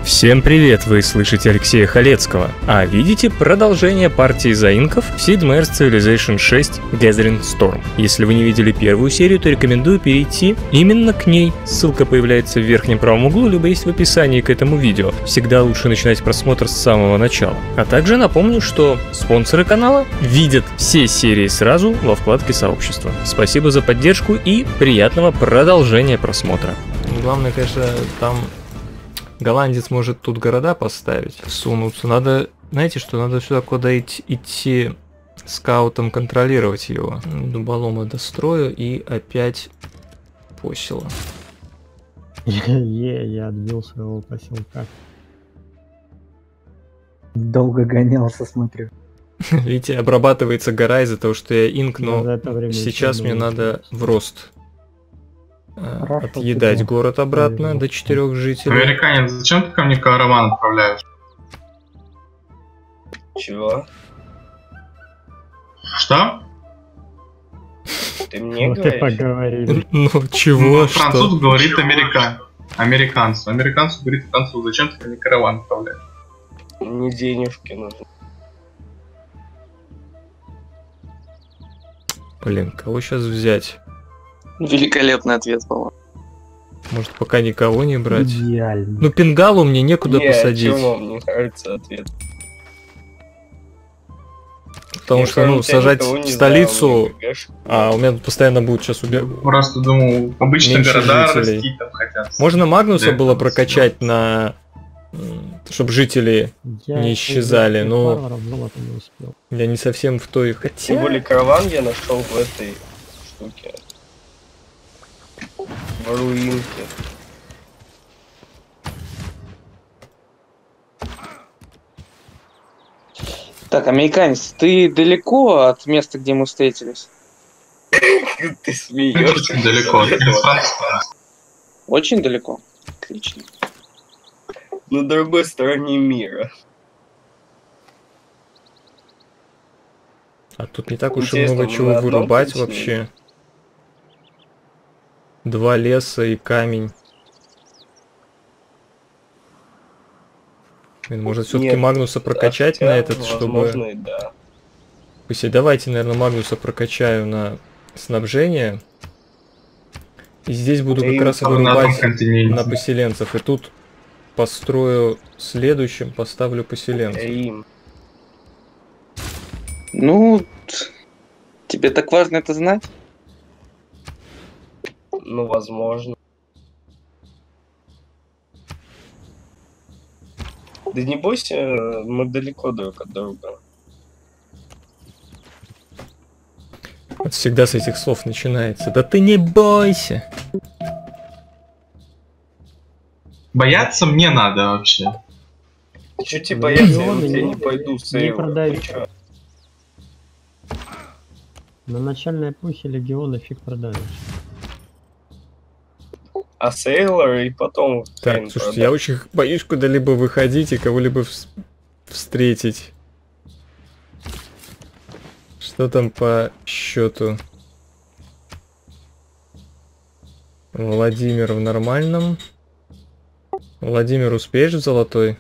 Всем привет, вы слышите Алексея Халецкого, а видите продолжение партии заинков в Sid Meier's Civilization 6 Gathering Storm. Если вы не видели первую серию, то рекомендую перейти именно к ней. Ссылка появляется в верхнем правом углу, либо есть в описании к этому видео. Всегда лучше начинать просмотр с самого начала. А также напомню, что спонсоры канала видят все серии сразу во вкладке сообщества. Спасибо за поддержку и приятного продолжения просмотра. Главное, конечно, там... Голландец может тут города поставить, сунуться. Надо, знаете что, надо сюда куда идти скаутом контролировать его. Дуболома дострою и опять посела. Я отбил своего поселка. Долго гонялся, смотрю. Видите, обрабатывается гора из-за того, что я инк, но сейчас мне надо в рост. Хорошо, отъедать типа. город обратно до 4 жителей. Американец, зачем ты ко мне караван отправляешь? Чего? Что? Ты мне Вот и говоришь? поговорили. Ну чего, что? Француз говорит американцу. Американцу говорит француз, зачем ты ко мне караван отправляешь? Мне денежки нужны. Блин, кого сейчас взять? Великолепный ответ, по-моему. Может, пока никого не брать? Идеально. Ну, Пингалу мне некуда посадить. Чего? Мне нравится ответ. Потому Я, что, кроме ну, тебя, сажать никого в не столицу, знаю, а у меня тут постоянно будет сейчас Просто думал, обычно меньше города жителей. растить там хотят. Можно Магнуса Да, было там прокачать на... чтобы жители не исчезали, из-за но варваров золото не успел. я не совсем в той... Тем Хотя... более караван я нашел в этой штуке. В руинке. Так, американец, ты далеко от места, где мы встретились? Ты смеешься? Очень далеко. Очень далеко? Отлично. На другой стороне мира. А тут не так уж и Интересно, много мы чего на одном вырубать континенте? вообще. 2 леса и камень. Блин, может все-таки Нет, Магнуса прокачать хотя, на этот, возможно, чтобы... и да. Давайте, наверное, Магнуса прокачаю на снабжение. И здесь буду Да как и раз на одном вырубать континенте. на поселенцев. И тут построю следующим, поставлю поселенцев. Рим. Ну, тебе так важно это знать? Ну, возможно. Да не бойся, мы далеко друг от друга. Вот всегда с этих слов начинается. Да ты не бойся. Бояться мне надо вообще. Чё тебе бояться, я Регионы на тебя не- не пойду с не Эйвора, продают. ты чё? На начальной эпохе легиона фиг продали. А Сейлор и потом Так, хрен слушайте, продать. я очень боюсь куда-либо выходить и кого-либо встретить. Что там по счету? Владимир в нормальном. Владимир, успеешь в золотой?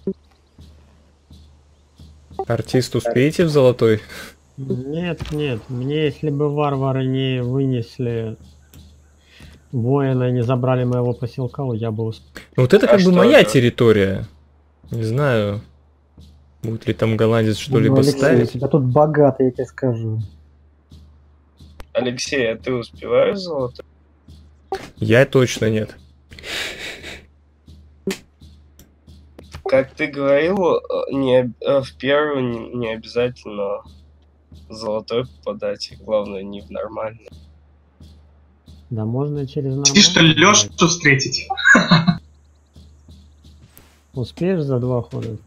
Артист, успеете в золотой? Нет, нет. Мне если бы варвары не вынесли воина и не забрали моего поселка, я бы успел. Ну, вот это А как бы что моя это? территория. Не знаю, будет ли там голландец что-либо Алексей, у ставить. тебя тут богато, я тебе скажу. Алексей, а ты успеваешь золото? Я точно нет. Как ты говорил, в первую не обязательно золотой попадать, и главное не в нормальный. Да можно и через Ты что, нормальный. Лёшу встретить? Успеешь за 2 хода?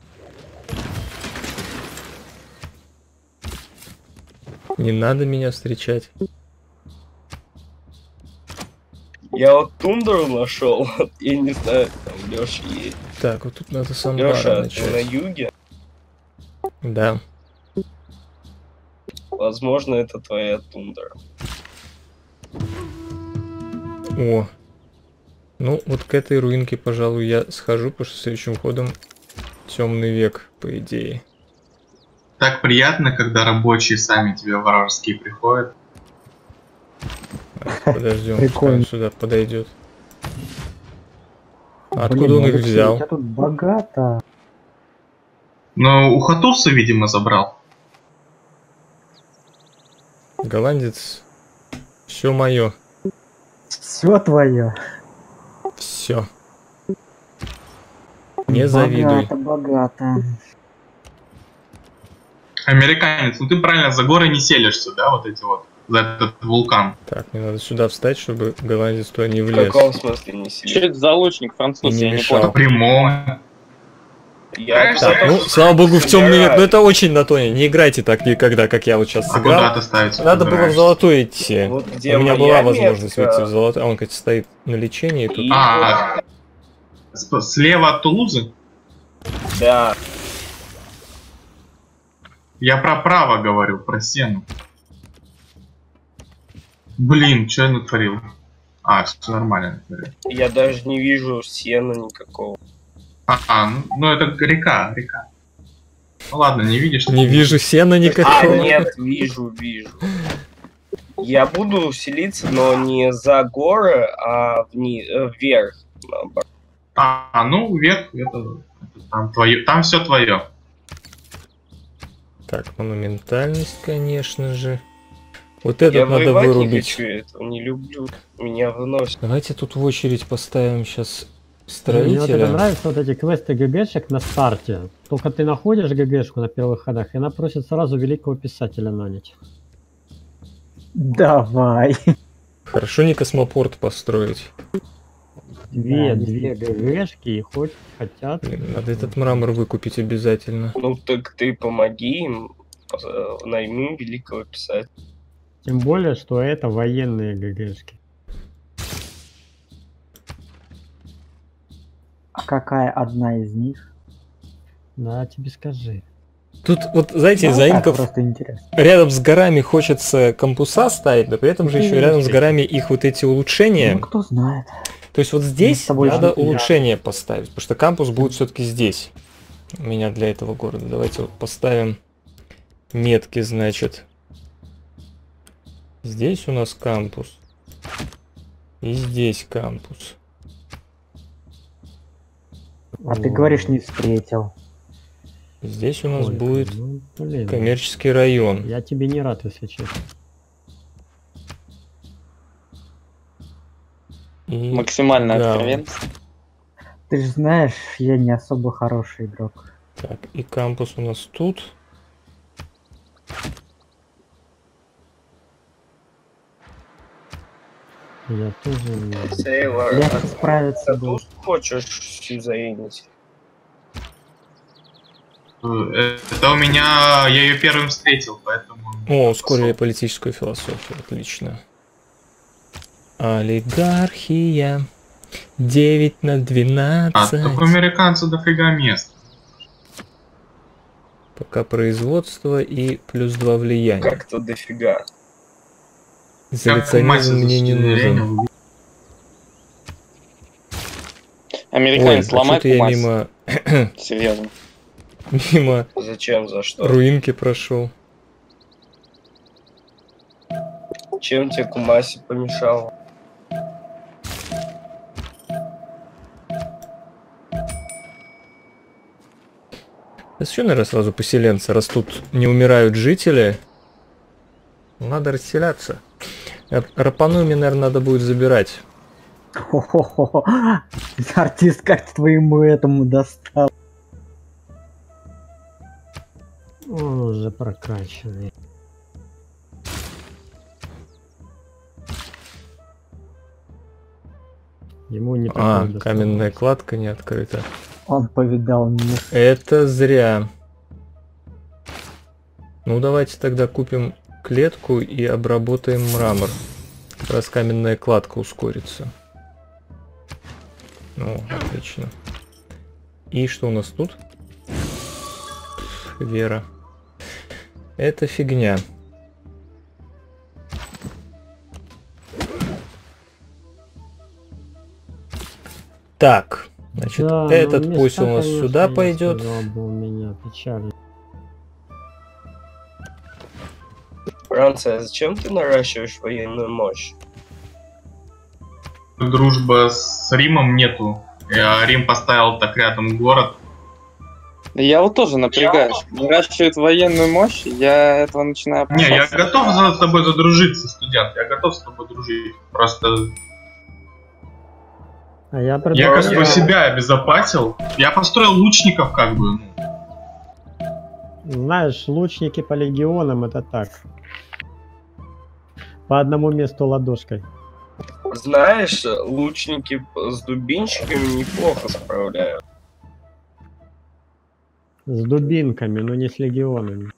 Не надо меня встречать. Я вот тундру нашел, я не знаю, там Лёша есть. Так, вот тут надо с амбара Лёша, ты на начать. юге? Да. Возможно, это твоя тундра. О, Ну, вот к этой руинке, пожалуй, я схожу, потому что следующим ходом темный век, по идее. Так приятно, когда рабочие сами тебе варварские приходят. Подождем, пускай Прикольно. он сюда подойдет. Блин, Откуда он их Алексей, взял? У тебя тут богато. Но у Хатуса, видимо, забрал. Голландец. Все мое. Все твое. Все. Не завидуй. Богато, богато. Американец, ну ты правильно за горы не селишься, да, вот эти вот, за этот вулкан. Так, мне надо сюда встать, чтобы голландец туда не В влез. каком смысле не Что сидит? это за лучник француз, Не я не мешал. понял. Прямом. Я Так, ну, просто слава богу, в темный век. собираю. Но это очень на тоне. Не играйте так никогда, как я вот сейчас А куда сыграл. ты ставить? Надо было в золотой идти. Вот где У меня моя была возможность метка. выйти в золотой. А он, кстати, стоит на лечении тут. И А, слева от Тулузы? да, Я про право говорю, про сену. Блин, что я натворил? А, все нормально натворил. я даже не вижу сена никакого. Ну это река. Ну ладно, не видишь? Не вижу сена А, никакого. нет, вижу. Я буду селиться, но не за горы, а вверх. наоборот. Ну вверх, это там твое, там все твое. Так, монументальность, конечно же. Вот Я этот надо воевать не вырубить. хочу этого, не люблю. Меня выносит. Давайте тут в очередь поставим сейчас Мне вот это строителя. нравится, вот эти квесты ГГшек на старте. Только ты находишь ГГшку на первых ходах, и она просит сразу великого писателя нанять. Давай. Хорошо не космопорт построить. Две действительно. ГГшки и хоть хотят. Блин, надо этот мрамор выкупить обязательно. Ну так ты помоги им, найми великого писателя. Тем более, что это военные ГГшки. А какая одна из них? Да, тебе скажи. Тут вот, знаете, Ну, заимков так, просто интересно. рядом с горами хочется кампуса ставить, но при этом же Ну, еще рядом с окей. горами их вот эти улучшения. Ну, кто знает. То есть вот здесь с тобой надо же не улучшение поставить, потому что кампус будет все-таки здесь. У меня для этого города. Давайте вот поставим метки, значит. Здесь у нас кампус. И здесь кампус. А ты говоришь, не встретил. Здесь у нас Ой, будет ну, блин, коммерческий район. я тебе не рад, если честно. И... Максимально Да. откровенно. Ты же знаешь, я не особо хороший игрок. Так, и кампус у нас тут. Я тоже не... Сейлор, Легче справиться а было. тут хочешь заинить? Это у меня, я ее первым встретил, поэтому... О, ускорили политическую философию. Отлично. Олигархия. 9 на 12. Только у американцев дофига мест. Пока производство и плюс 2 влияния. Как-то дофига. Изоляционизм мне не нужен. Американец, Ой, а ломай что-то я кумас. мимо, Серьезно. мимо Зачем, за что? руинки прошел. Чем тебе Кумаси помешал? Да что, наверное, сразу поселенцы, раз тут не умирают жители, надо расселяться. Рапану мне, наверное, надо будет забирать. Хо-хо-хо. Артист как твоему этому достал. Он уже прокачанный. Ему не А, такое каменная досталось. кладка не открыта. Он повидал мир. Это зря. Ну, давайте тогда купим клетку и обработаем мрамор. Как раз каменная кладка ускорится. Ну, отлично. И что у нас тут? Вера. Это фигня. Так, значит, Да, ну, этот места, пусть у нас конечно, сюда я пойдет. сказал бы, у меня печально. Франция, зачем ты наращиваешь военную мощь? Дружба с Римом нету. Рим поставил так рядом город. Я вот тоже напрягаюсь. Наращивает военную мощь, я этого начинаю Не, я опасаться. готов с тобой задружиться, студент. Я готов с тобой дружить. Просто А я я предлагаю... как бы себя обезопасил. Я построил лучников как бы. Знаешь, лучники по легионам это так. По одному месту ладошкой. Знаешь, лучники с дубинщиками неплохо справляют. С дубинками, но не с легионами.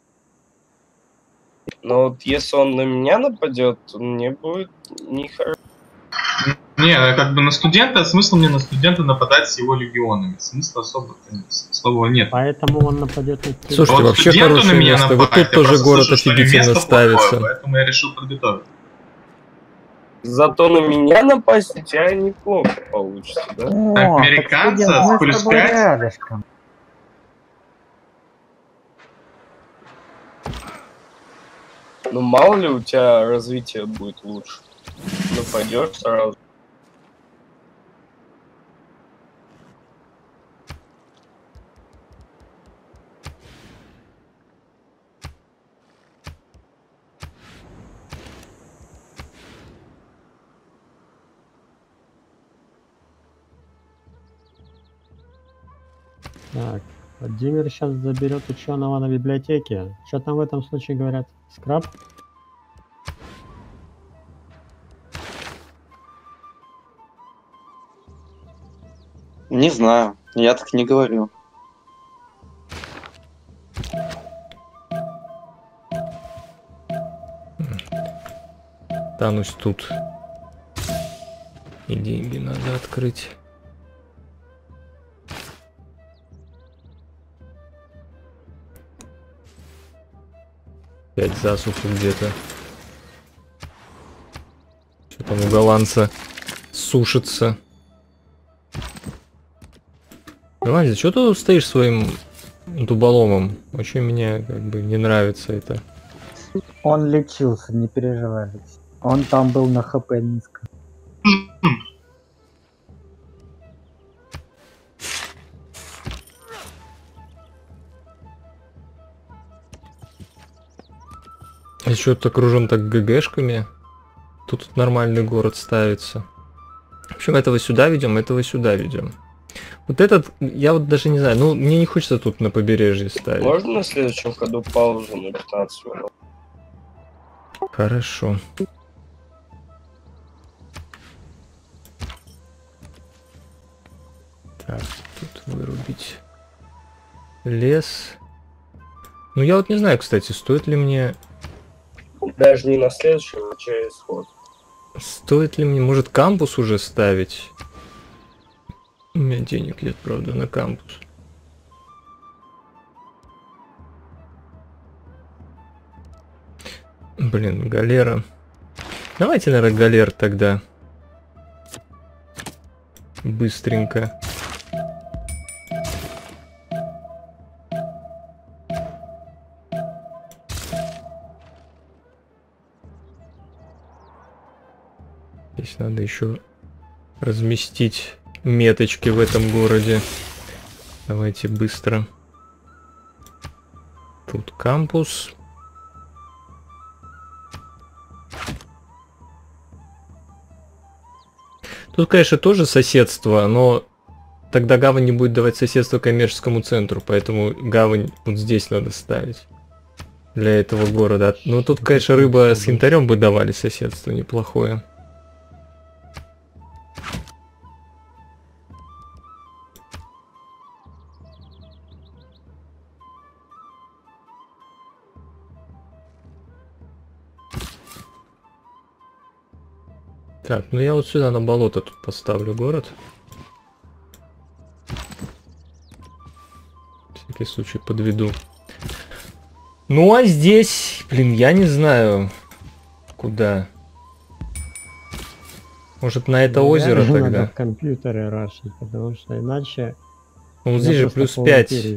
Но вот если он на меня нападет, мне будет нехорошо. Не, как бы на студента, смысл мне на студента нападать с его легионами. Смысла особого нет. Поэтому он нападет на тебя. Слушайте, Вот вообще студенту на хорошее меня место. Вот напасть, тут я тоже просто город слышу, что офигительно место ставится. плохое, поэтому я решил подготовить. Зато на меня напасть у тебя неплохо получится, да? О, Американца так, студент, мы плюс с тобой 5? рядышком. Ну мало ли у тебя развитие будет лучше. Нападешь сразу. Так, Владимир сейчас заберет ученого на библиотеке. Что там в этом случае говорят? Скраб? Не знаю, я так не говорю. Танусь тут. И деньги надо открыть. Опять засуху где-то. Что там у голландца сушится. Голландец, что ты стоишь своим дуболомом? Очень мне как бы не нравится это. Он лечился, не переживайте. Он там был на ХП низко. Я что-то окружен так ГГшками. Тут нормальный город ставится. В общем, этого сюда ведем, этого сюда ведем. Вот этот, я вот даже не знаю, ну мне не хочется тут на побережье ставить. Можно на следующем ходу паузу на 15 минут? Хорошо. Так, тут вырубить лес. Ну я вот не знаю, кстати, стоит ли мне... Даже не на следующем, а через ход. Стоит ли мне, может, кампус уже ставить? У меня денег нет, правда, на кампус. Блин, галера. Давайте, наверное, галер тогда. Быстренько. Здесь надо еще разместить меточки в этом городе. Давайте быстро. Тут кампус. Тут, конечно, тоже соседство, но тогда гавань не будет давать соседство коммерческому центру, поэтому гавань вот здесь надо ставить для этого города. Ну тут, конечно, рыба с янтарем бы давали соседство неплохое. Так, ну я вот сюда на болото тут поставлю город. На всякий случай подведу. Ну а здесь, блин, я не знаю, куда. Может, на это Ну, озеро реально надо тогда? в компьютере рашить, потому что иначе... Ну, вот я здесь же просто плюс пол 5. империи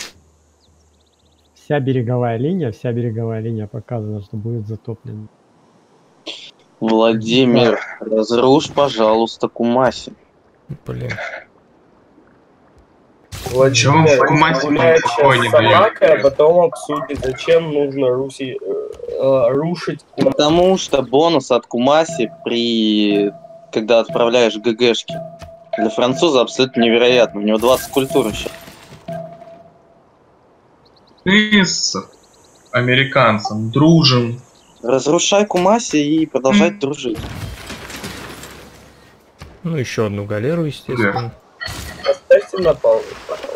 вся береговая линия показана, что будет затоплена. Владимир, разрушь, пожалуйста, Кумаси. Блин. Владимир, в Кумаси гуляет покой сейчас не с собакой, а потом обсудит, зачем нужно рушить Кумаси. Потому что бонус от Кумаси когда отправляешь ГГшки. Для француза абсолютно невероятно. У него 20 культур еще. Ты с американцем дружим. Разрушай Кумаси и продолжай дружить. Ну, еще одну галеру, естественно. Оставьте на паузу, пожалуйста.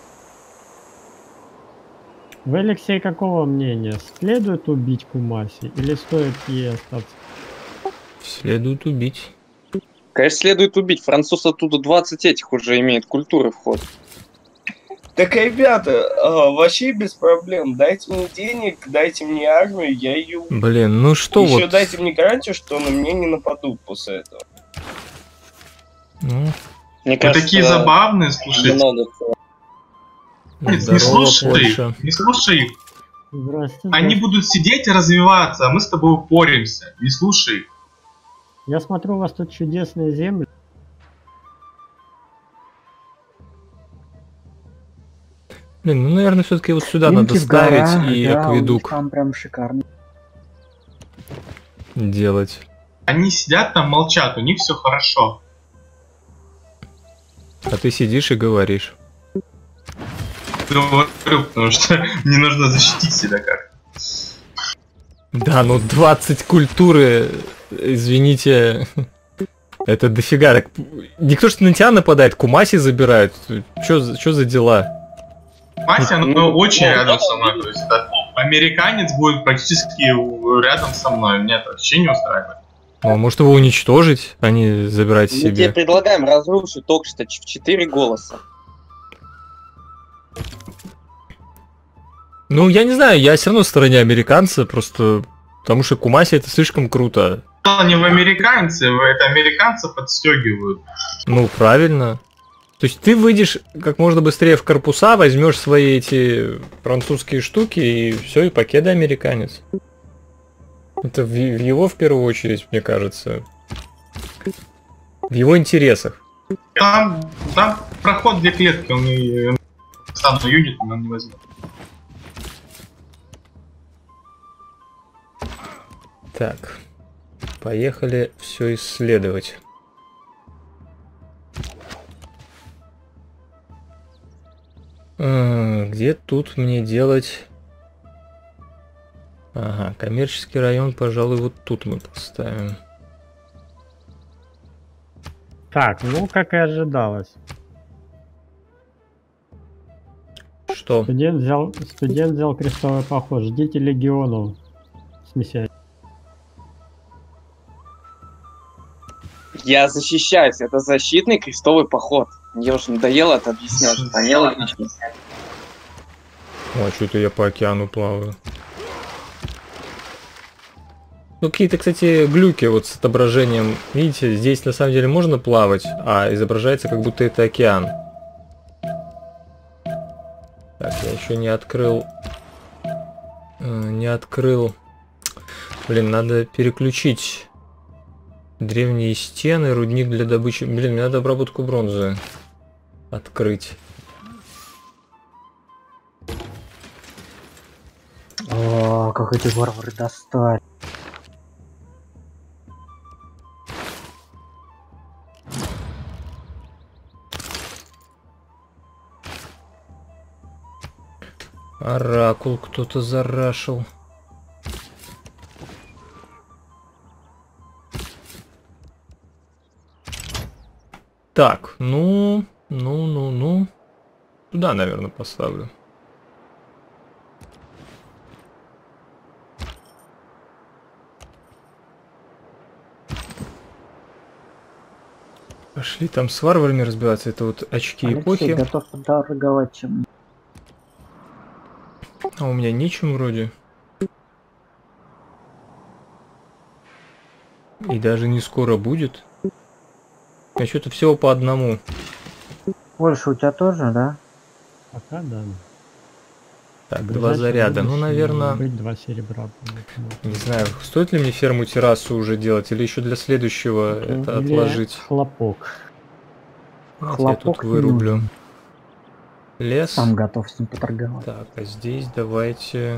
Вы, Алексей, какого мнения? Следует убить Кумаси или стоит ей остаться? Следует убить. Конечно, следует убить. Француз оттуда 20 этих уже имеет культуры вход. Так, ребята, вообще без проблем. Дайте мне денег, дайте мне армию, я ее убью. Блин, ну что Еще вот... дайте мне гарантию, что на меня не нападут после этого. Ну, Мне Вы кажется, такие забавные, слушайте. много. Не здорово, слушай Польша. их, не слушай их. Здрасте. Они будут сидеть и развиваться, а мы с тобой упоримся. Не слушай их. Я смотрю, у вас тут чудесные земли. Блин, ну, наверное, все-таки вот сюда Инки надо в горах, ставить и да, у них акведук там прям шикарно. делать. Они сидят там, молчат, у них все хорошо. А ты сидишь и говоришь. Говорю, потому что мне нужно защитить себя как. Да, ну 20 культуры, извините, это дофига. Так, никто ж на тебя нападает, Кумаси забирают. Чё за дела? Мася, она очень рядом со мной. То есть это американец будет практически рядом со мной. Меня это вообще не устраивает. Ну, может его уничтожить, а не забирать Мы тебе себе. предлагаем разрушить только что в 4 голоса. Ну, я не знаю, я все равно в стороне американца, просто потому что Кумаси это слишком круто. Дело не в американце, это американцы подстегивают. Ну, правильно. То есть ты выйдешь как можно быстрее в корпуса, возьмешь свои эти французские штуки и все, и покеда американец. Это в его в первую очередь, мне кажется. В его интересах. Там проход для клетки, он не стану юнитом, он не возьмет. Так, поехали все исследовать. Где тут мне делать... Ага, коммерческий район, пожалуй, вот тут мы поставим. Так, ну как и ожидалось. Что? Студент взял крестовый поход. Ждите легионов с миссией. Я защищаюсь, это защитный крестовый поход. Мне уже надоело это объяснять. Вполне логично. О, что-то я по океану плаваю. Ну, какие-то, кстати, глюки вот с отображением. Видите, здесь на самом деле можно плавать, а изображается, как будто это океан. Так, я еще не открыл... Блин, надо переключить древние стены, рудник для добычи. Блин, мне надо обработку бронзы открыть. О, как эти варвары достали. Оракул кто-то зарашил. Так, ну. Туда, наверное, поставлю. Пошли там с варварами разбиваться. Это вот очки Алексей, эпохи. готов торговать чем. А у меня ничем вроде. И даже не скоро будет. А что-то всего по одному. Больше у тебя тоже, да? Пока да. Так, В 2 ближайшем заряда. Ну, будущем наверное, может быть 2 серебра. не знаю, стоит ли мне ферму-террасу уже делать, или еще для следующего это Или отложить. хлопок. Давайте я тут Хлопок не вырублю нужен. лес. Сам готов с ним поторговать. Так, а здесь давайте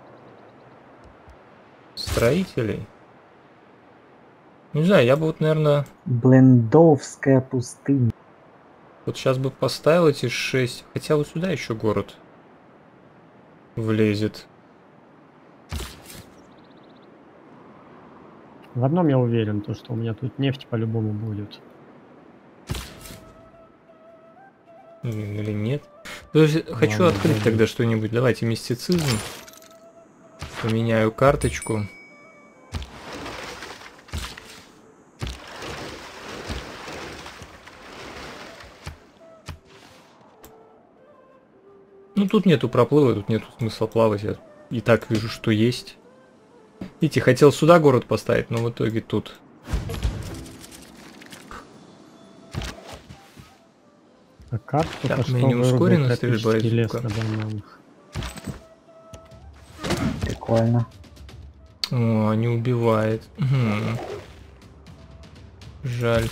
строителей. Не знаю, я бы вот, наверное, Блендовская пустыня. вот сейчас бы поставил эти 6. Хотя вот сюда еще город влезет. В одном я уверен, то, что у меня тут нефть по-любому будет. Или нет. То есть, хочу Ладно, открыть давай. тогда что-нибудь. Давайте мистицизм. Поменяю карточку. Ну тут нету проплыва, тут нету смысла плавать. Я и так вижу, что есть. Видите, хотел сюда город поставить, но в итоге тут. А как только Так, что меню вырубил ускоренная стрельба тропический из лес лука. на бананах. Прикольно. О, не убивает. Угу. Жаль.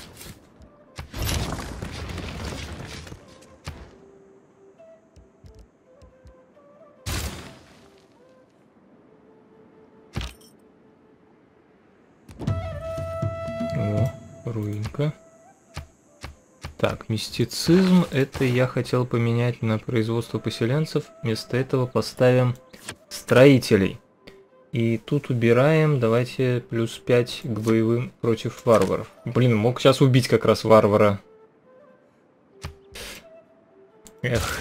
О, руинка. Так, мистицизм, это я хотел поменять на производство поселенцев. Вместо этого поставим строителей. И тут убираем, давайте плюс 5 к боевым против варваров. Блин, мог сейчас убить как раз варвара. Эх.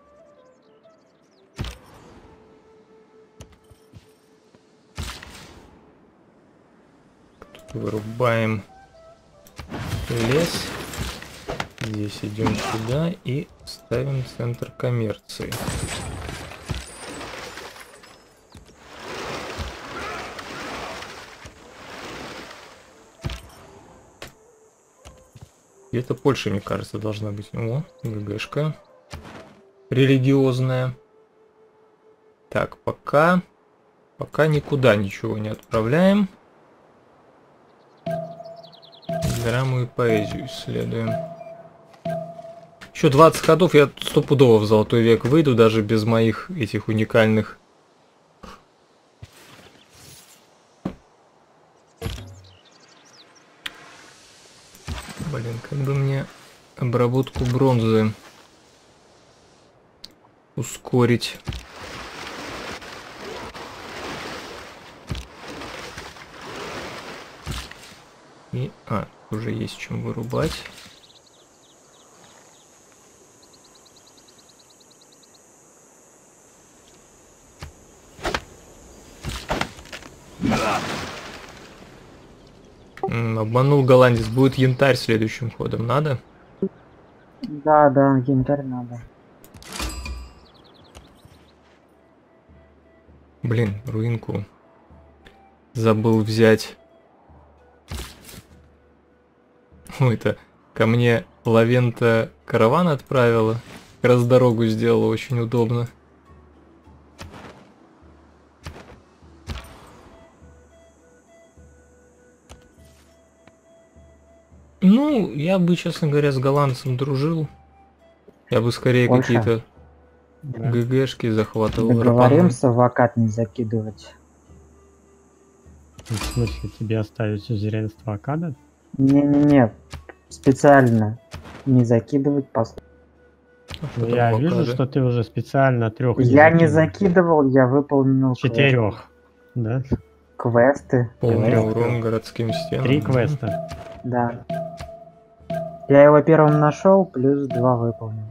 Тут вырубаем лес. Здесь идем сюда и ставим центр коммерции. Где-то Польша, мне кажется, должна быть. О, ГГшка. Религиозная. Так, пока никуда ничего не отправляем. Драму и поэзию исследуем. Еще 20 ходов, я стопудово в Золотой век выйду, даже без моих этих уникальных. Блин, как бы мне обработку бронзы ускорить. И, уже есть чем вырубать. Обманул голландец. Будет янтарь следующим ходом. Надо? Да, да, янтарь надо. Блин, руинку забыл взять. Ой, это ко мне Лавента караван отправила. Как раз дорогу сделала, очень удобно. Ну, я бы, честно говоря, с голландцем дружил. Я бы скорее Польша. какие-то Да. ГГшки захватывал. Договоримся в акад не закидывать. В смысле, тебе оставить сюзеренство Акада? Не-не-не, специально не закидывать пост. Ну, я вижу, что ты уже специально 3 Я не закидывал, я выполнил 4, да? квесты. Полный Трёх. урон городским стенам. 3 квеста. Да. Я его первым нашел, плюс 2 выполнил.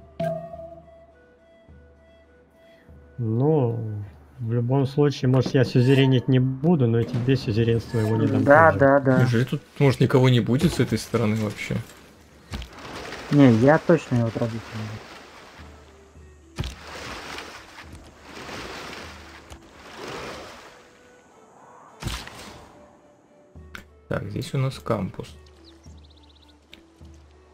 Ну, в любом случае, может, я сюзеренить не буду, но тебе сюзеренство его не дам. Да, тоже. да, да. Неужели тут, может, никого не будет с этой стороны вообще? Не, я точно его трогать не буду. Так, здесь у нас кампус.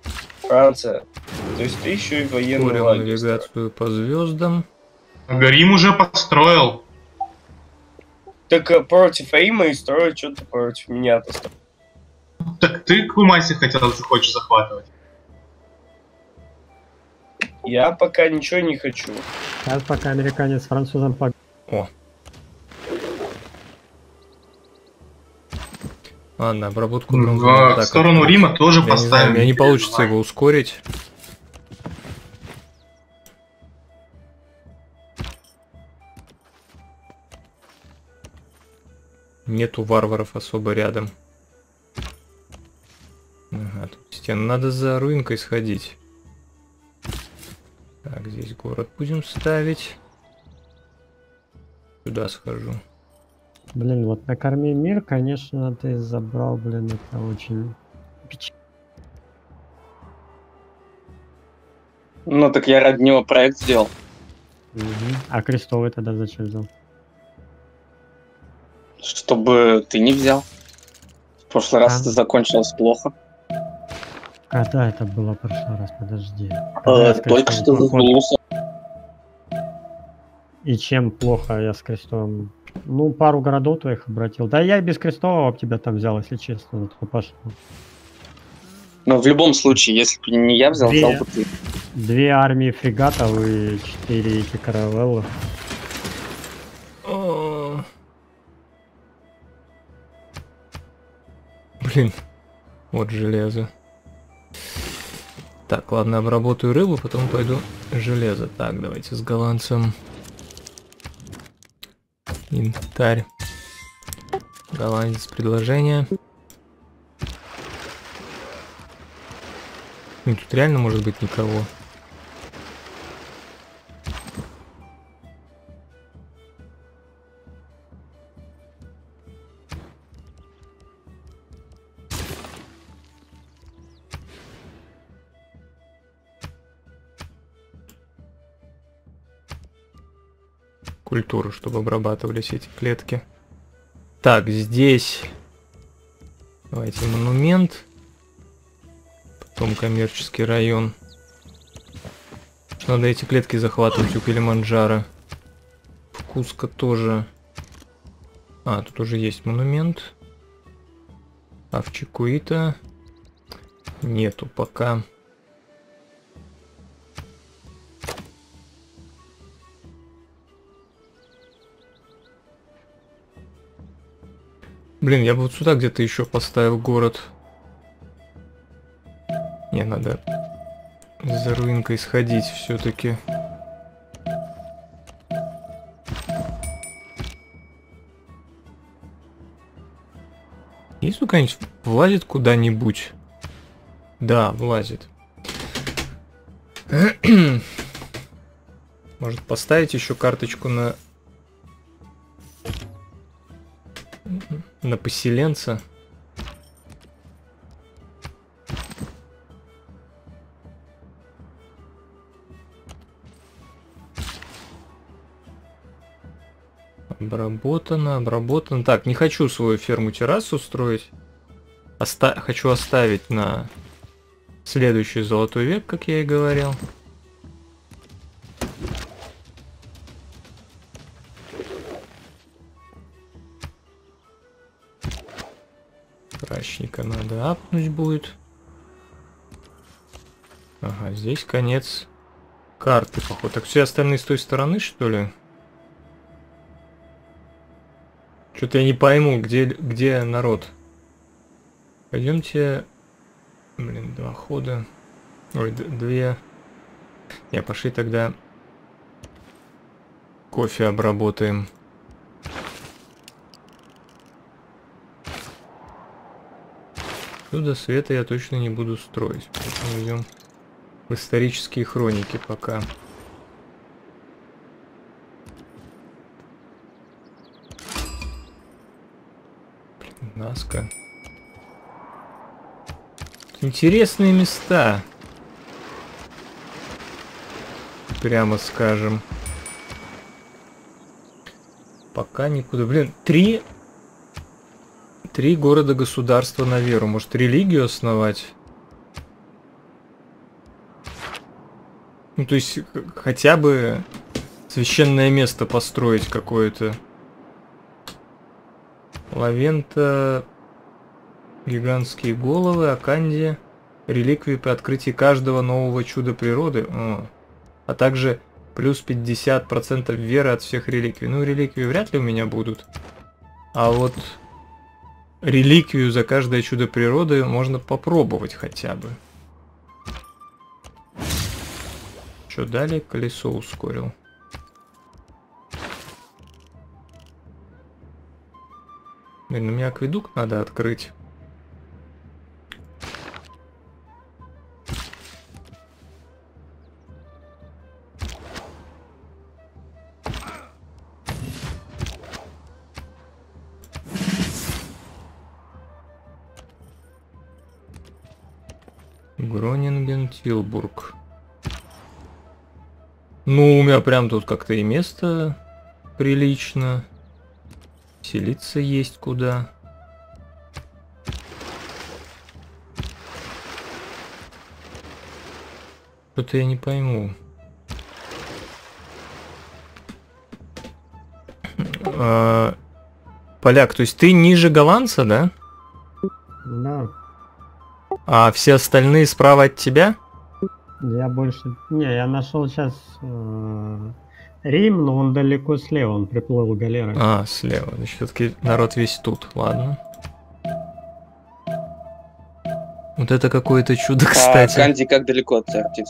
Франция. То есть ты еще и военный Ускорим лагерь строишь. навигацию по звездам. Рим уже построил. Так против Рима и строить что-то против меня построить. Так ты Кумаси хочешь захватывать? Я пока ничего не хочу. Сейчас пока американец с французом по... О. Ладно, обработку бронзового В атака. сторону Рима тоже Я не знаю, у поставим. меня не получится его ускорить. Нету варваров особо рядом. Ага, тут стены. Надо за руинкой сходить. Так, здесь город будем ставить. Сюда схожу. Блин, вот накорми мир, конечно, ты забрал, блин, это очень печально. Ну так я ради него проект сделал. А крестовый тогда зачем взял? Чтобы ты не взял. В прошлый раз А. это закончилось плохо. Когда это было в прошлый раз? Подожди. Когда я с Только что крестовым поход- зазвонился. И чем плохо я с крестовым? Ну, пару городов твоих обратил. Да я и без крестового об тебя там взял, если честно. Вот, пошло. Но в любом случае, если бы не я взял, взял бы ты. 2 армии фрегатов и 4 эти каравеллы. О. Блин, вот железо. Так, ладно, обработаю рыбу, потом пойду железо. Так, давайте с голландцем. Инвентарь. Голландец, предложение. Ну, тут реально может быть никого. Культуру, чтобы обрабатывались эти клетки. Так, здесь давайте монумент, потом коммерческий район. Надо эти клетки захватывать у Килиманджаро. В Куско тоже. А, тут уже есть монумент. А в Чикуито нету пока. Блин, я бы вот сюда где-то еще поставил город. Не, надо за руинкой сходить все-таки. Есть тут какая-нибудь влазит куда-нибудь? Да, влазит. Может поставить еще карточку на поселенца. Обработано. Так, не хочу свою ферму-террасу строить. Хочу оставить на следующий золотой век, как я и говорил. Прачника надо апнуть будет. Ага, здесь конец карты, походу. Так все остальные с той стороны, что ли? Что-то я не пойму, где народ. Пойдемте. Блин, 2 хода. Ой, 2. Я пошли тогда кофе обработаем. Чудо света я точно не буду строить. Поэтому идем в исторические хроники пока. Наска. Интересные места. Прямо скажем. Пока никуда. Блин, 3 города-государства на веру. Может, религию основать? Ну, то есть, хотя бы священное место построить какое-то. Лавента, гигантские головы, Аканди, реликвии при открытии каждого нового чуда природы. А также плюс 50% веры от всех реликвий. Ну, реликвии вряд ли у меня будут. А вот реликвию за каждое чудо природы можно попробовать хотя бы. Что далее? Колесо ускорил. Блин, мне акведук надо открыть. Гронинген, Тилбург. Ну, у меня прям тут как-то и место прилично. Селиться есть куда. Что-то я не пойму. Поляк, то есть ты ниже голландца, да? Да. А все остальные справа от тебя? Я больше... Не, я нашел сейчас Рим, но он далеко слева, он приплыл галерой. А, слева. Значит, все-таки народ весь тут. Ладно. Вот это какое-то чудо, кстати. Канди как далеко от тебя, Артис?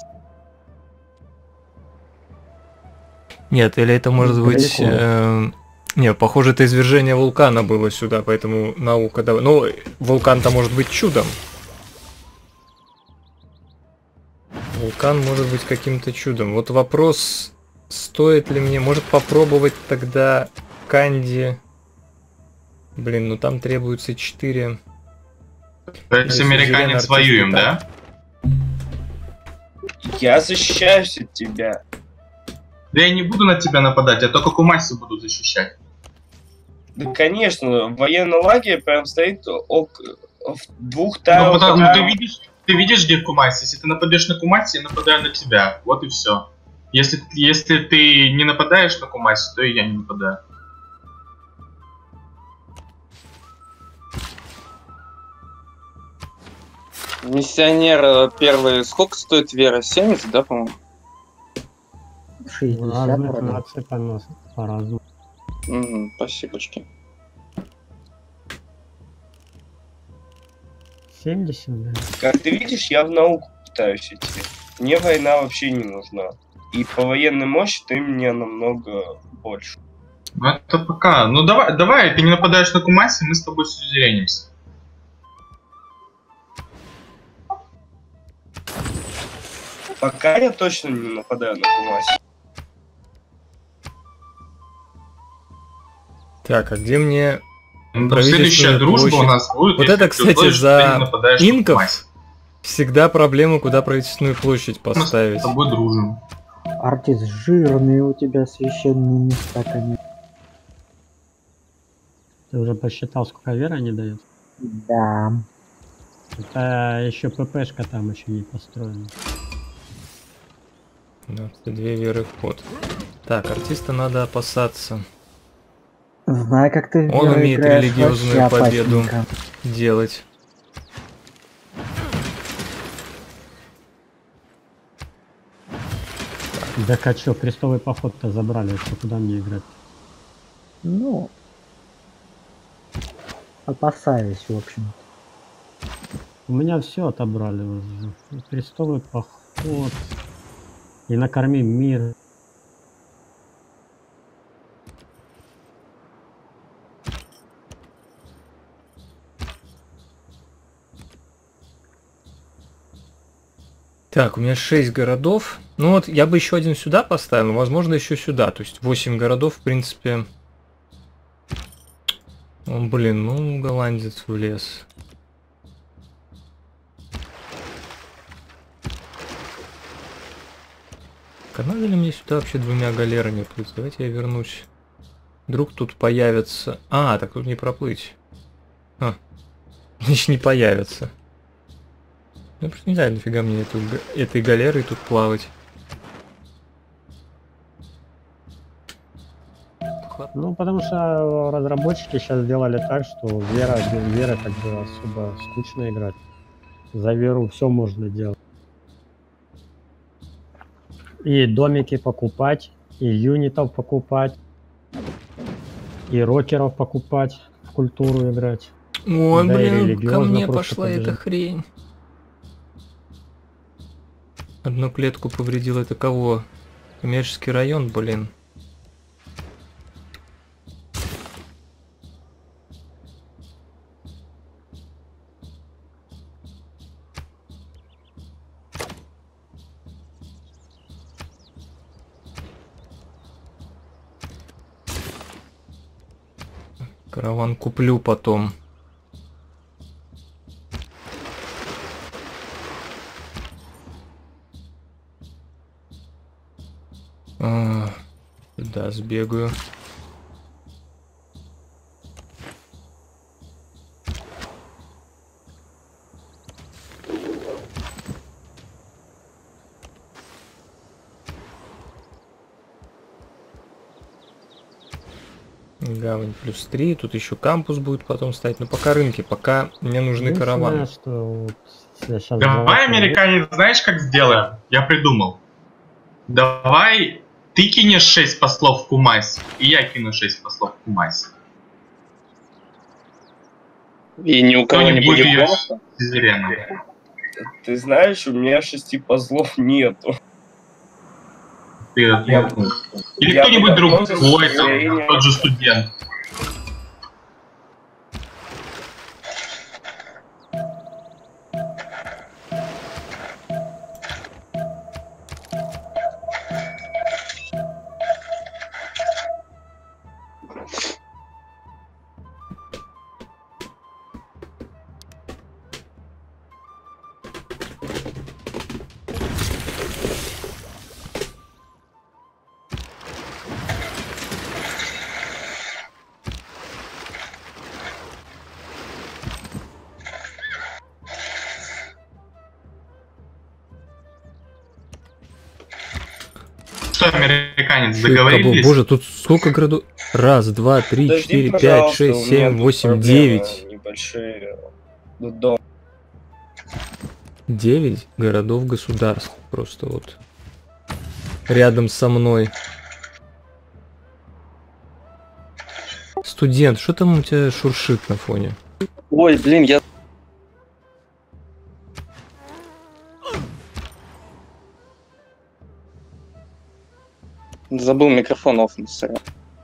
Нет, или это может быть... Не, похоже, это извержение вулкана было сюда, поэтому наука... Ну, вулкан-то может быть чудом. Вулкан может быть каким-то чудом. Вот вопрос, стоит ли мне... Может попробовать тогда Канди... Блин, ну там требуется 4... То есть американец воюем, да? Я защищаюсь от тебя. Да я не буду на тебя нападать, я только Кумаси буду защищать. Да, конечно, военный лагерь прям стоит в 2 Ну, тайлах. ты видишь, где Кумаси? Если ты нападешь на Кумаси, я нападаю на тебя. Вот и все. Если ты не нападаешь на Кумаси, то и я не нападаю. Миссионер первый, сколько стоит вера? 70, да, по-моему? 60 Разных вроде. наций по-разному. Угу, спасибочки. 70, да. Как ты видишь, я в науку пытаюсь идти. Мне война вообще не нужна. И по военной мощи ты мне намного больше. Ну это пока. Ну давай, ты не нападаешь на Кумаси, мы с тобой сюзеренимся. Пока я точно не нападаю на Кумаси. Так, а где мне... Ну, Правительственная следующая дружба площадь. у нас будет. Вот если это, ты кстати, услышишь, за что ты не нападаешь на инков Кумаси. всегда проблема, куда правительственную площадь Мы поставить. с тобой дружим. Артис, жирные у тебя священные места, конечно. Ты уже посчитал, сколько веры они дают? Да. Это еще ППшка там еще не построена. 22 веры в ход. Так, артиста надо опасаться. Знаю, как ты в Он веру умеет играешь, религиозную вообще победу опасненько. делать. Да а чё, крестовый поход-то забрали, что куда мне играть? Ну, опасаюсь, в общем. У меня все отобрали уже. И крестовый поход. И накорми мир. Так, у меня 6 городов. Ну вот, я бы еще один сюда поставил, возможно, еще сюда. То есть 8 городов, в принципе. О, блин, ну, голландец влез. Надо ли мне сюда вообще 2 галерами плыть? Давайте я вернусь. Вдруг тут появится... А, так тут не проплыть. Значит, не появится. Я просто не знаю, нафига мне этой галерой тут плавать. хлоп. Ну, потому что разработчики сейчас сделали так, что Вера без Веры как бы особо скучно играть. За Веру все можно делать. И домики покупать, и юнитов покупать, и рокеров покупать, в культуру играть. Ой, Да и блин, ко религиозно мне просто пошла эта побежать. хрень. Одну клетку повредил, это кого? Коммерческий район, блин. Караван куплю потом. Да, сбегаю. Гавань +3, тут еще кампус будет потом ставить, но пока рынки, пока мне нужны караваны. Что вот я щас Давай, золотой американец, знаешь, как сделаем? Я придумал. Давай ты кинешь 6 послов в Кумаси, и я кину 6 послов в Кумаси. И ни у кого не будет ее бонуса? сюзереном. Ты знаешь, у меня 6 позлов нету. Или Я кто-нибудь подумал, другой, что я- тот же студент. Что, американец, договорились? Боже, тут сколько городов? Раз, два, три, Подожди, 4, 5, пожалуйста, 6, у меня 7, тут 8, проблемы 9. Небольшие. Дом. 9 городов-государств. Просто вот рядом со мной. Студент, что там у тебя шуршит на фоне? Ой, блин, я... Забыл микрофон офнуть, сорян.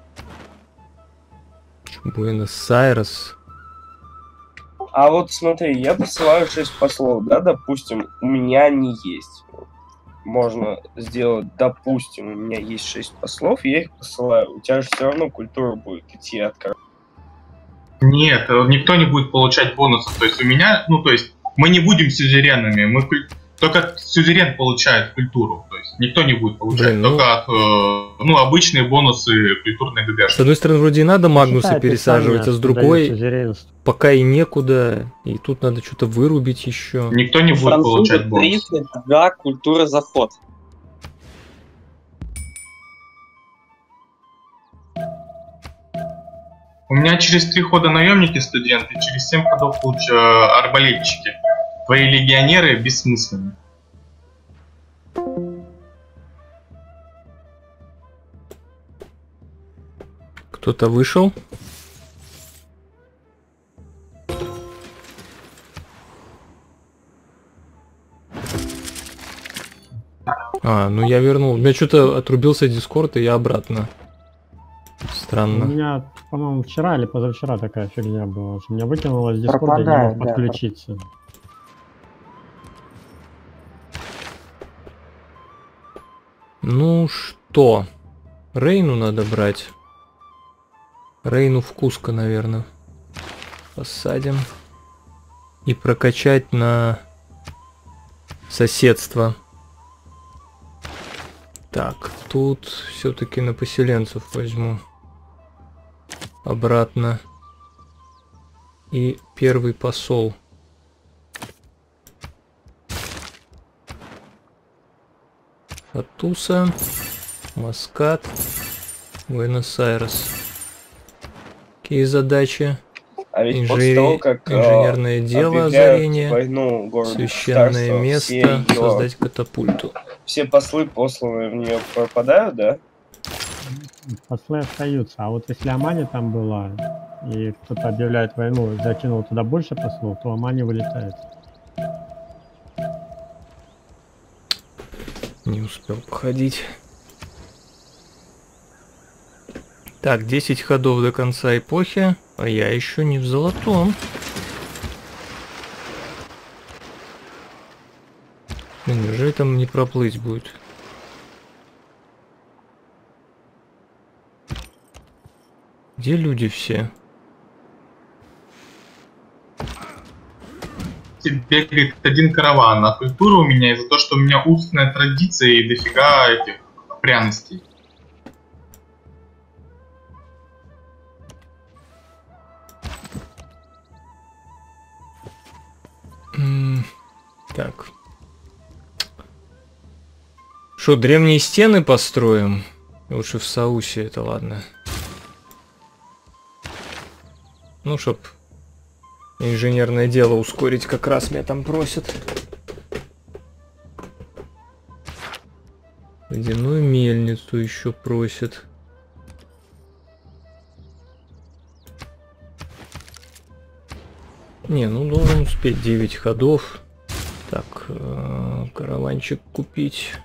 Буэнос-Айрес. А вот смотри, я посылаю 6 послов, да, допустим, у меня они есть. Можно сделать, допустим, у меня есть 6 послов, я их посылаю. У тебя же все равно культура будет идти от короля. Нет, никто не будет получать бонусов. То есть у меня, ну то есть мы не будем сюзеренами, только сюзерен получает культуру. То есть никто не будет получать, Блин, только обычные бонусы культурной С ГГшки. одной стороны, вроде и надо Магнуса Считай, пересаживать, а с описание другой дают сюзеренство. пока и некуда, и тут надо что-то вырубить еще. Никто не будет Французы получать бонус. 32, культура заход. У меня через 3 хода наемники студенты, через 7 ходов арбалетчики. Твои легионеры бессмысленны. Кто-то вышел? Ну я вернул. У меня что-то отрубился Дискорд, и я обратно. У Странно. меня, по-моему, вчера или позавчера такая фигня была, что меня выкинуло с Дискорда, и не Пропадает, мог да. подключиться. Ну что? Рейну надо брать. Рейну в Куско, наверное. Посадим. И прокачать на соседство. Так, тут все-таки на поселенцев возьму. Обратно. И первый посол. Атуса. Маскат. Буэнос-Айрес. какие задачи. А ведь после того, как инженерное дело, объявляют озарение, войну городу священное государства, место, все её- создать катапульту. все послы, посланные в нее, пропадают, да? Послы остаются. А вот если Амани там была, и кто-то объявляет войну, закинул туда больше послов, то Амани вылетает. Не успел походить. Так, 10 ходов до конца эпохи, а я еще не в золотом. Неужели там не проплыть будет? Где люди все? Бегает один караван, а культура у меня из-за того, что у меня устная традиция и дофига этих пряностей. Так. Что, древние стены построим? Лучше в Саусе, это ладно. Ну, чтоб инженерное дело ускорить, как раз меня там просят. Ледяную мельницу еще просят. Не, ну должен успеть 9 ходов. Так, караванчик купить.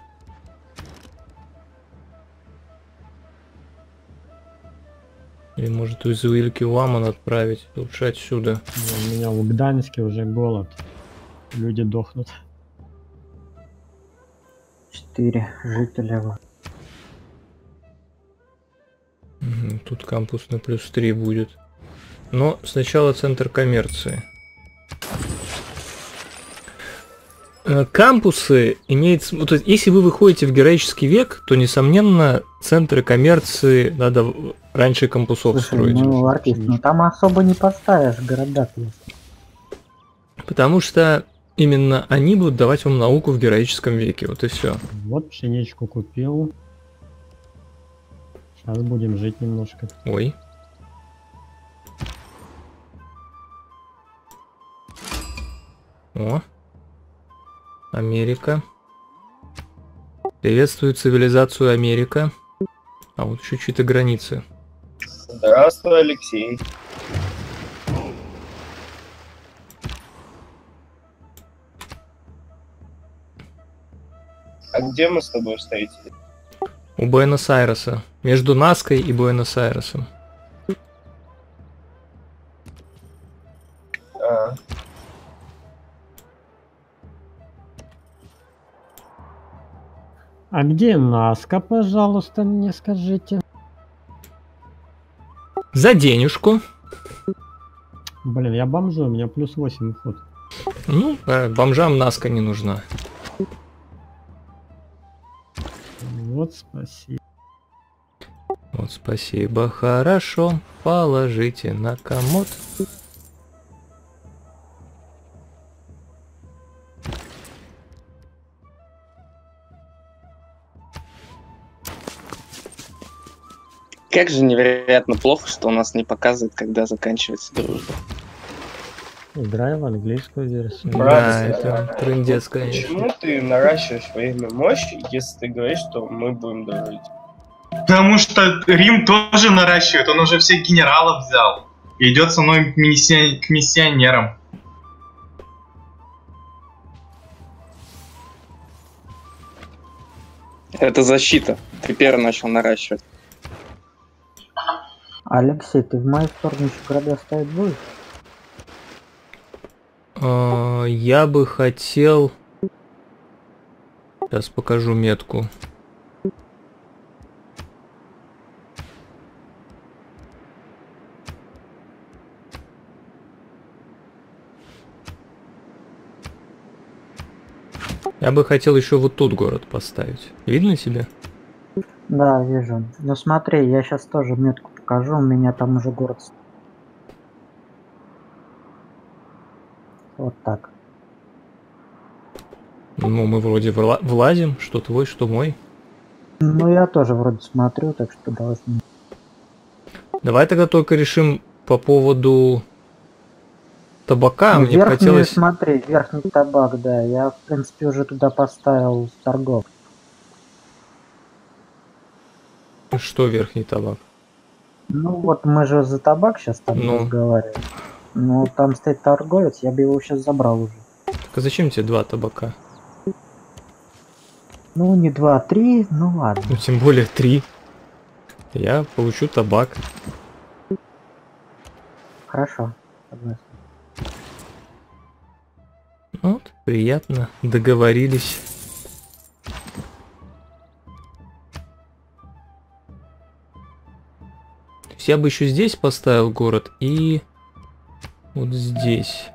Или может из Уильки Ламан отправить, лучше отсюда. У меня в Гданьске уже голод. Люди дохнут. 4 жителя. Тут кампус на +3 будет. Но сначала центр коммерции. Кампусы имеется... Вот, если вы выходите в героический век, то, несомненно, центры коммерции надо раньше кампусов Слушай, строить. ну, артист, ну там особо не поставишь города. Потому что именно они будут давать вам науку в героическом веке. Вот и все. Вот пшеничку купил. Сейчас будем жить немножко. Ой. О. Америка. Приветствую цивилизацию Америка. А вот еще чьи-то границы. Здравствуй, Алексей. А где мы с тобой встретились? У Буэнос-Айреса. Между Наской и Буэнос-Айресом. А. А где Наска, пожалуйста, мне скажите? За денежку. Блин, я бомжу, у меня +8 уход. Ну, бомжам Наска не нужна. Вот спасибо. Вот спасибо, хорошо. Положите на комод. Как же невероятно плохо, что у нас не показывает, когда заканчивается дружба. Играю в английскую версию. Да, это трындец, конечно. Почему ты наращиваешь военную мощь, если ты говоришь, что мы будем дружить? Потому что Рим тоже наращивает, он уже всех генералов взял. И идет со мной к миссионерам. Это защита. Ты первый начал наращивать. Алексей, ты в мою сторону еще города ставить будешь? Я бы хотел... Сейчас покажу метку. Я бы хотел еще вот тут город поставить. Видно тебе? Да, вижу. Ну смотри, я сейчас тоже метку покажу, у меня там уже город. Вот так. Ну, мы вроде влазим, что твой, что мой. Ну я тоже вроде смотрю, так что должны. Давай тогда только решим по поводу табака, Ну, мне бы верхнюю, хотелось... смотри, верхний табак, да. Я, в принципе, уже туда поставил торгов. Что верхний табак? Ну, вот мы же за табак сейчас там Ну. разговариваем. Ну, там стоит торговец, я бы его сейчас забрал уже. Так а зачем тебе 2 табака? Ну, не 2, а 3, ну ладно. Ну, тем более 3. Я получу табак. Хорошо, согласен. Вот, приятно. Договорились. То есть я бы еще здесь поставил город и вот здесь.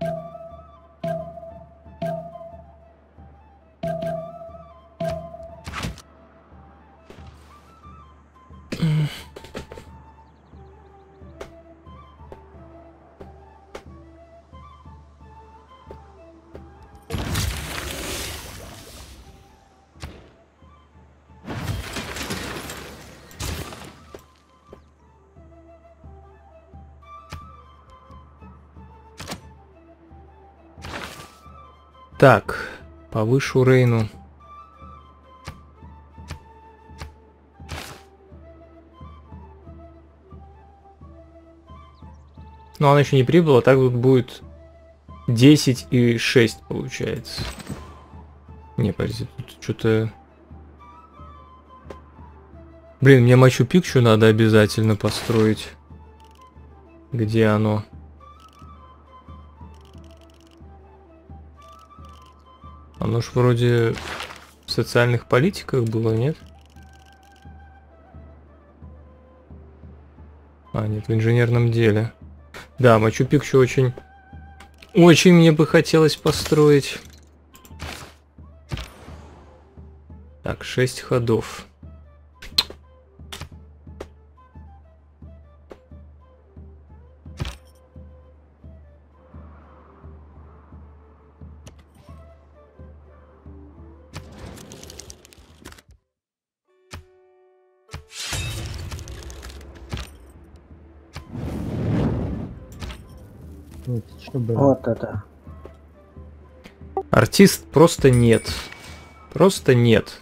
Так, повышу Рейну. Но она еще не прибыла, так вот будет 10 и 6 получается. Не, подожди, тут что-то... Блин, мне Мачу-Пикчу надо обязательно построить. Где оно? Оно ж вроде в социальных политиках было, нет? А, нет, в инженерном деле. Да, Мачу-Пикчу очень мне бы хотелось построить. Так, 6 ходов. Вот, что было? Вот это. Артист просто нет. Просто нет.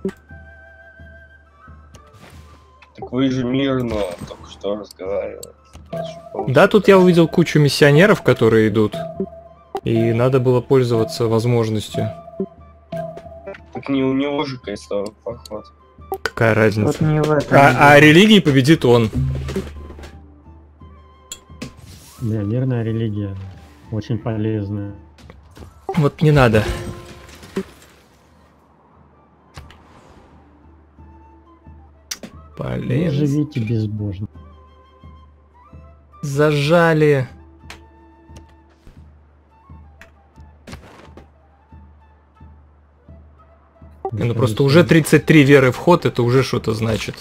Так вы же мирно только что разговаривали. Да, тут я увидел кучу миссионеров, которые идут. И надо было пользоваться возможностью. Так не у него же крестовый поход. Какая разница? Тут не в этом. А религии победит он. Бля, мирная религия. Очень полезная. Вот не надо. Не Полез. живите безбожно. Зажали. Ну просто уже 33 веры в ход, это уже что-то значит.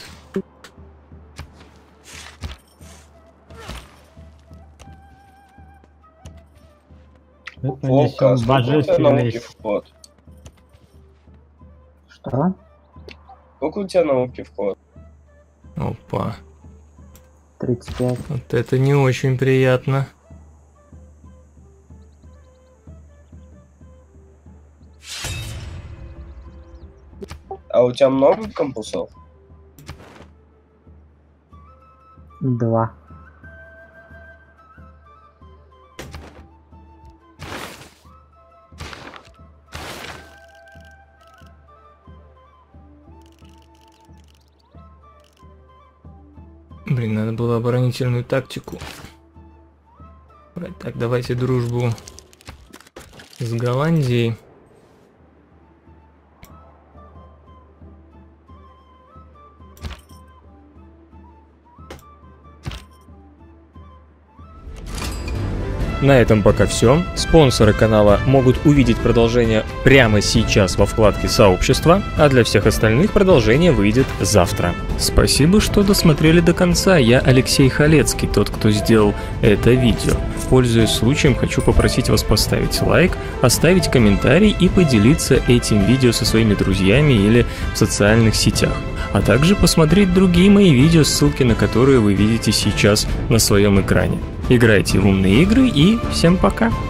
Это Волка, несем божественный... вход. Что? Сколько у тебя науки вход? Опа. 35. Вот это не очень приятно. А у тебя много кампусов? 2. Блин, надо было оборонительную тактику брать. Так, давайте дружбу с Голландией. На этом пока все. Спонсоры канала могут увидеть продолжение прямо сейчас во вкладке «Сообщество», а для всех остальных продолжение выйдет завтра. Спасибо, что досмотрели до конца. Я Алексей Халецкий, тот, кто сделал это видео. Пользуясь случаем, хочу попросить вас поставить лайк, оставить комментарий и поделиться этим видео со своими друзьями или в социальных сетях. А также посмотреть другие мои видео, ссылки на которые вы видите сейчас на своем экране. Играйте в умные игры и всем пока!